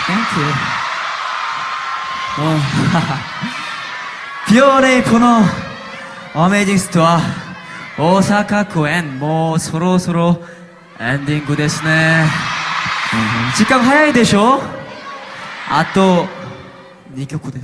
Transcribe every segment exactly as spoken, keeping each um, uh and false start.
Thank you. もうピオレイこのアメージングストア大阪公演もうそろそろエンディングですね、うん、時間早いでしょ。あとにきょくです。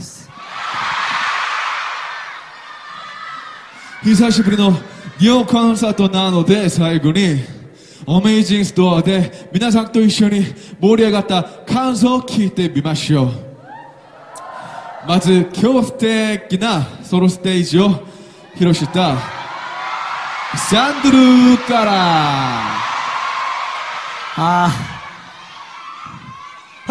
久しぶりの日本コンサートなので最後にアメージングストアで皆さんと一緒に盛り上がった感想を聞いてみましょう。まず今日素敵なソロステージを披露したサンドルからあー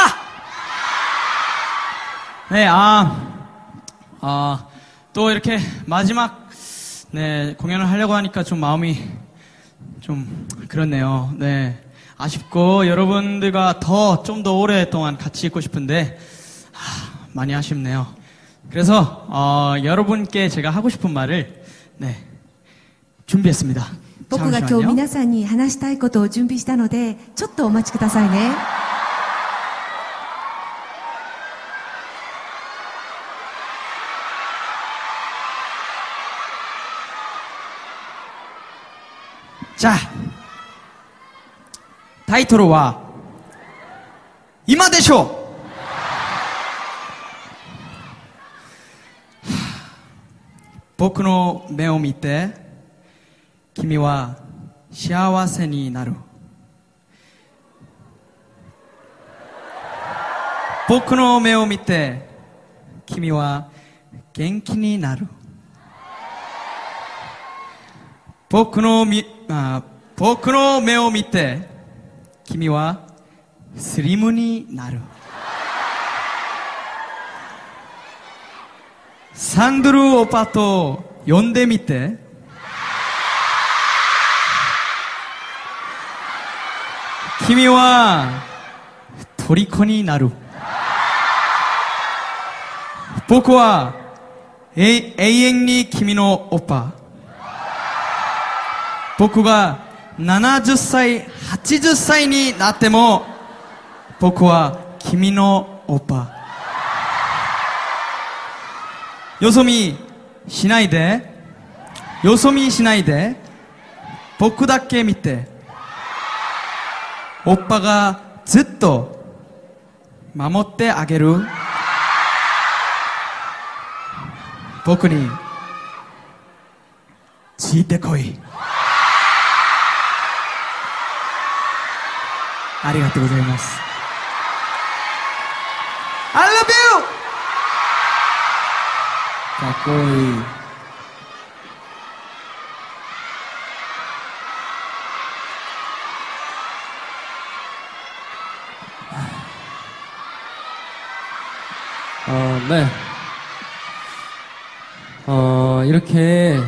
네, 아, 아, 또 이렇게 마지막, 네, 공연을 하려고 하니까 좀 마음이 좀 그렇네요. 네. 아쉽고, 여러분들과 더, 좀 더 오랫동안 같이 있고 싶은데, 하, 많이 아쉽네요. 그래서, 어, 여러분께 제가 하고 싶은 말을, 네, 준비했습니다. 僕が今日皆さんに話したいことを準備したので、ちょっとお待ちくださいね。 자, 타이틀은今でしょ僕の目を見て君は幸せになる。僕の目を見て君は元気になる。僕のみあ僕の目を見て君はスリムになる。サンドルオパと呼んでみて君は虜になる。僕は永遠に君のオパ。僕がななじゅっさい、はちじゅっさいになっても僕は君のオパ。よそ見しないで、よそ見しないで、僕だけ見て、オッパがずっと守ってあげる。僕についてこい。ありがとうございます。I love you! かっこいい。 어, 네. 어, 이렇게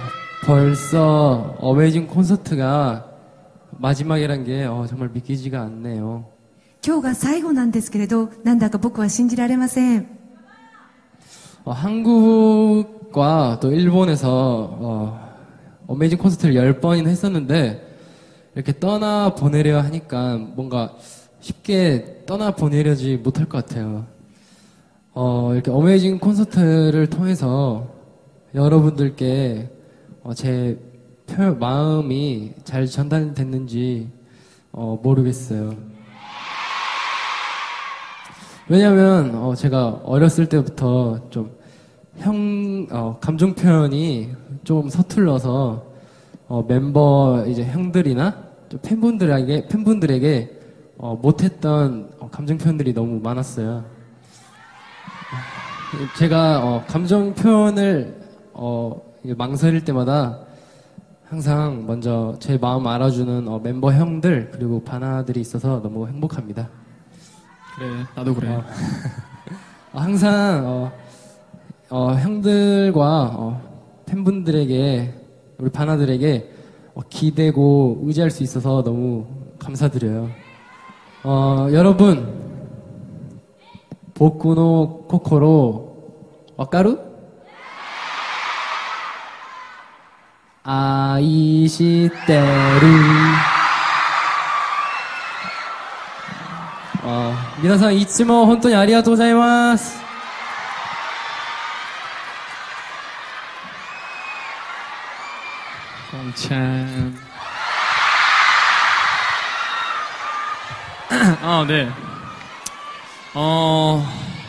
벌써 어메이징 콘서트가 마지막이란 게 어, 정말 믿기지가 않네요. 今日が最後なんですけれど、なんだか僕は信じられません。 어, 한국과 또 일본에서 어, 어메이징 콘서트를 열 번이나 했었는데 이렇게 떠나 보내려 하니까 뭔가 쉽게 떠나 보내려지 못할 것 같아요. 어, 이렇게 어메이징 콘서트를 통해서 여러분들께 어, 제 표, 마음이 잘 전달됐는지 어, 모르겠어요. 왜냐면 어, 제가 어렸을 때부터 좀 형, 어, 감정 표현이 좀 서툴러서 어, 멤버 이제 형들이나 좀 팬분들에게 팬분들에게 어, 못했던 어, 감정 표현들이 너무 많았어요. 제가 어, 감정 표현을 어, 망설일 때마다 항상 먼저 제 마음 알아주는 어, 멤버 형들 그리고 바나들이 있어서 너무 행복합니다. 그래, 나도 그래. 어, 항상 어, 어, 형들과 어, 팬분들에게 우리 바나들에게 어, 기대고 의지할 수 있어서 너무 감사드려요. 어, 여러분 보쿠노 코코로 와카루? 아이시테루. 어, 皆さんいつも本当にありがとうございます。 참. 아, 네. 어,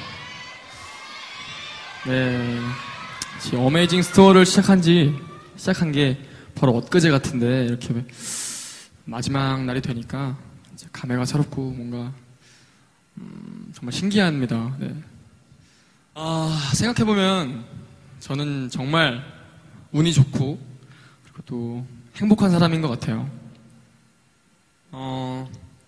네. 지금 어메이징 스토어를 시작한 지, 시작한 게 바로 엊그제 같은데, 이렇게 마지막 날이 되니까, 이제 감회가 새롭고, 뭔가, 음, 정말 신기합니다. 네. 아, 생각해보면, 저는 정말 운이 좋고, 그리고 또 행복한 사람인 것 같아요. 어,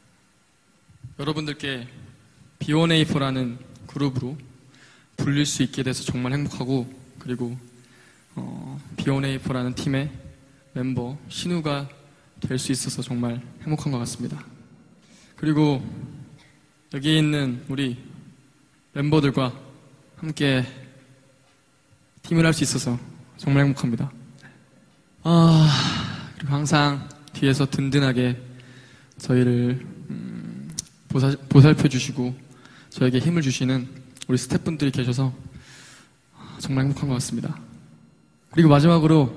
여러분들께 비원에이포라는 그룹으로 불릴 수 있게 돼서 정말 행복하고, 그리고 어, 비원에이포라는 팀의 멤버 신우가 될 수 있어서 정말 행복한 것 같습니다. 그리고 여기 있는 우리 멤버들과 함께 팀을 할 수 있어서 정말 행복합니다. 아, 그리고 항상 뒤에서 든든하게 저희를 음, 보살, 보살펴 주시고 저에게 힘을 주시는 우리 스태프분들이 계셔서 정말 행복한 것 같습니다. 그리고 마지막으로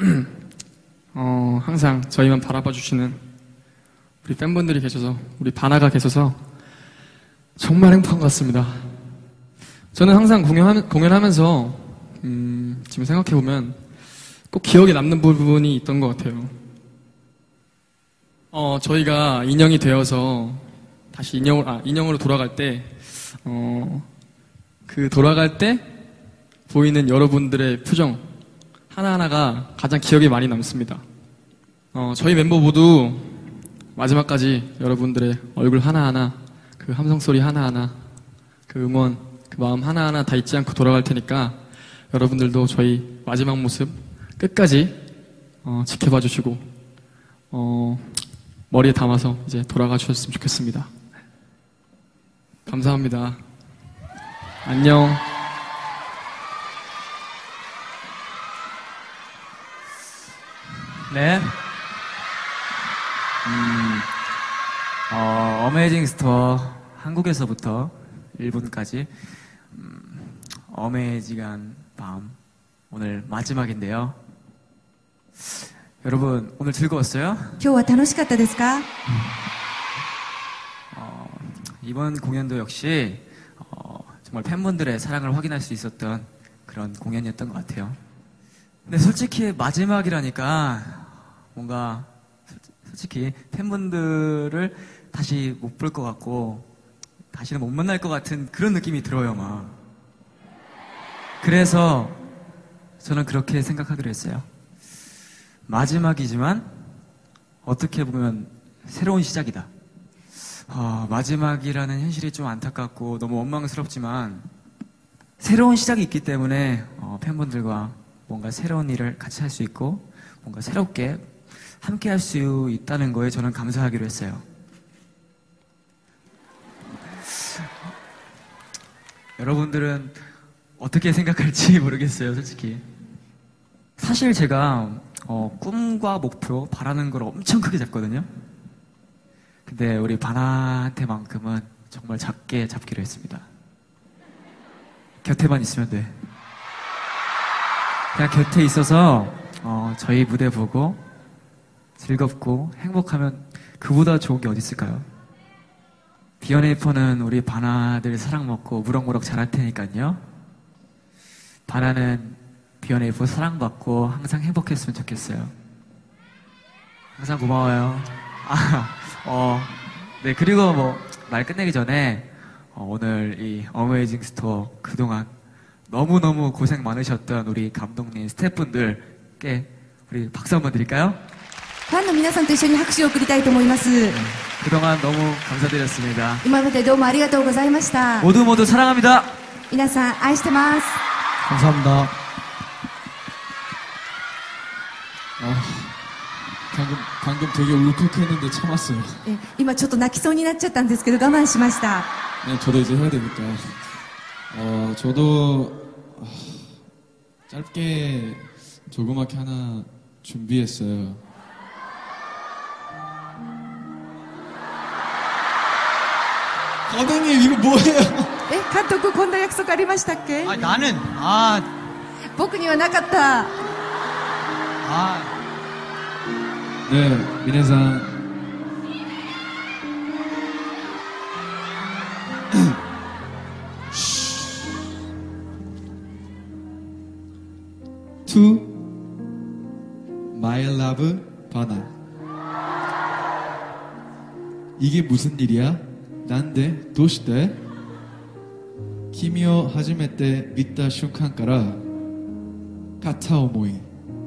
어, 항상 저희만 바라봐 주시는 우리 팬분들이 계셔서, 우리 바나가 계셔서 정말 행복한 것 같습니다. 저는 항상 공연하, 공연하면서 음, 지금 생각해보면 꼭 기억에 남는 부분이 있던 것 같아요. 어, 저희가 인형이 되어서 다시 인형, 아, 인형으로 돌아갈 때, 어, 그 돌아갈 때 보이는 여러분들의 표정 하나하나가 가장 기억에 많이 남습니다. 어, 저희 멤버 모두 마지막까지 여러분들의 얼굴 하나하나, 그 함성 소리 하나하나, 그 응원, 그 마음 하나하나 다 잊지 않고 돌아갈 테니까 여러분들도 저희 마지막 모습 끝까지 어, 지켜봐 주시고 어, 머리에 담아서 이제 돌아가 주셨으면 좋겠습니다. 감사합니다. 안녕. 네. 음, 어, 어메이징 스토어 한국에서부터 일본까지 음, 어메이징한 밤 오늘 마지막인데요. 여러분 오늘 즐거웠어요? 今日は楽しかったですか？ 어, 이번 공연도 역시 어, 정말 팬분들의 사랑을 확인할 수 있었던 그런 공연이었던 것 같아요. 근데 솔직히 마지막이라니까 뭔가 솔직히 팬분들을 다시 못 볼 것 같고 다시는 못 만날 것 같은 그런 느낌이 들어요, 막. 그래서 저는 그렇게 생각하기로 했어요. 마지막이지만 어떻게 보면 새로운 시작이다. 어, 마지막이라는 현실이 좀 안타깝고 너무 원망스럽지만 새로운 시작이 있기 때문에 어, 팬분들과 뭔가 새로운 일을 같이 할 수 있고 뭔가 새롭게 함께 할 수 있다는 거에 저는 감사하기로 했어요. 여러분들은 어떻게 생각할지 모르겠어요, 솔직히. 사실 제가 어, 꿈과 목표, 바라는 걸 엄청 크게 잡거든요. 근데 우리 바나한테만큼은 정말 작게 잡기로 했습니다. 곁에만 있으면 돼. 그냥 곁에 있어서 어, 저희 무대 보고 즐겁고 행복하면 그보다 좋은 게 어디 있을까요? 비원에이퍼는 우리 바나들 사랑 먹고 무럭무럭 자랄 테니까요. 바나는 비원에이퍼 사랑받고 항상 행복했으면 좋겠어요. 항상 고마워요. 아, 어, 네, 그리고 뭐 말 끝내기 전에 어, 오늘 이 어메이징 스토어 그동안 너무너무 고생 많으셨던 우리 감독님, 스태프분들께 우리 박수 한번 드릴까요? ファンの皆さんと一緒に拍手を送りたいと思います。 그동안 너무 감사드렸습니다. 今までどうもありがとうございました。 모두 모두 사랑합니다. 皆さん愛してます。 감사합니다. 아, 방금, 방금 되게 울컥했는데 참았어요. え今ちょっと泣きそうになっちゃったんですけど我慢しました。 네, 저도 이제 해야 되니까. 어, 저도 아, 짧게 조그맣게 하나 준비했어요. 감독님 이거 뭐예요? え、監督こんな約束ありましたっけ？ 아, 나는, 아, 僕にはなかった。 아. 네, 미네상. To my love, 바나. 이게 무슨 일이야? 난데, 도시대? 君を初めて見た瞬間から片思い。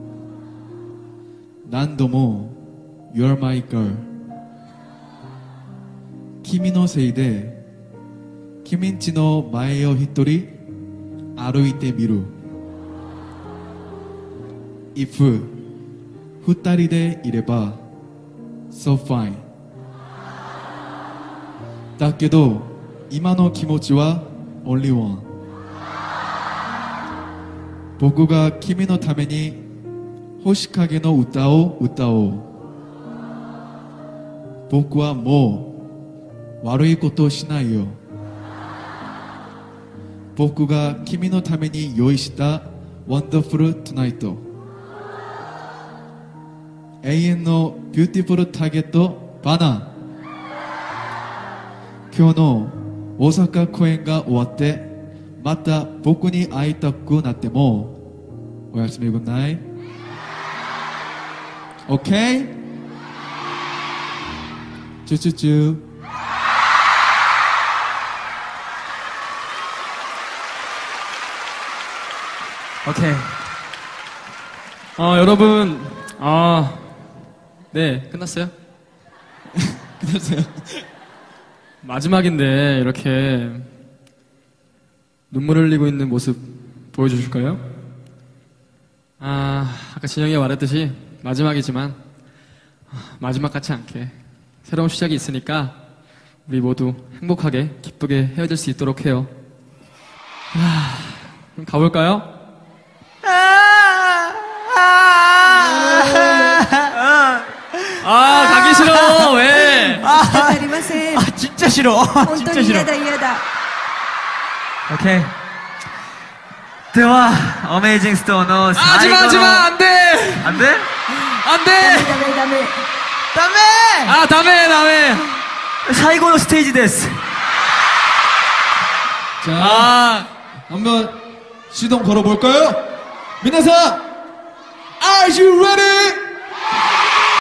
何度も You're my girl 君のせいで君んちの前を一人歩いてみる If 二人でいれば So fine だけど今の気持ちは Only one 僕が君のために星影の歌を歌おう僕はもう悪いことをしないよ僕が君のために用意したワンダフルトゥナイト永遠のビューティフルターゲットバナ今日の大阪公演が終わってまた僕に会いたくなってもおやすみグッナイOK? チュチュチュ 오케이. 아, 여러분, 아, 네, 끝났어요? 끝났어요. 마지막인데, 이렇게 눈물 흘리고 있는 모습 보여주실까요? 아, 아까 진영이가 말했듯이 마지막이지만, 마지막 같지 않게 새로운 시작이 있으니까 우리 모두 행복하게, 기쁘게 헤어질 수 있도록 해요. 아, 그럼 가볼까요? 아, 가기 싫어. 왜? 仕方ありません。 아, 진짜 싫어. 本当 진짜 に 싫어. 嫌だ嫌だ。 오케이. では、アメイジングストーンの 하지마, 最後の 하지마, 안 돼! なんで 안 ダ 돼! メダメ。 다음에! 아, 다음에, 다음에! 最後のステージです。 자, 아, 한번 시동 걸어볼까요? 미나상, Are you ready?